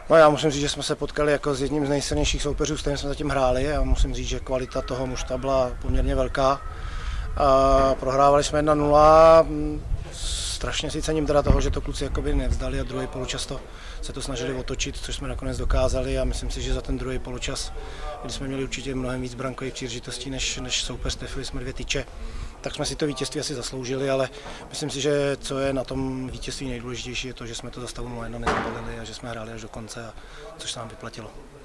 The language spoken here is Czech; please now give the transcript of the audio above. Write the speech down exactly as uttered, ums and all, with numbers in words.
No já musím říct, že jsme se potkali jako s jedním z nejsilnějších soupeřů, s kterým jsme zatím hráli a musím říct, že kvalita toho mužstva byla poměrně velká. A prohrávali jsme jedna nula, strašně si cením teda toho, že to kluci jakoby nevzdali a druhý poločas to, se to snažili otočit, což jsme nakonec dokázali a myslím si, že za ten druhý poločas, kdy jsme měli určitě mnohem víc brankových příležitostí než, než soupeř, trefili jsme dvě tyče, tak jsme si to vítězství asi zasloužili, ale myslím si, že co je na tom vítězství nejdůležitější je to, že jsme to za stavu nula jedna nezapalili a že jsme hráli až do konce, a což se nám vyplatilo.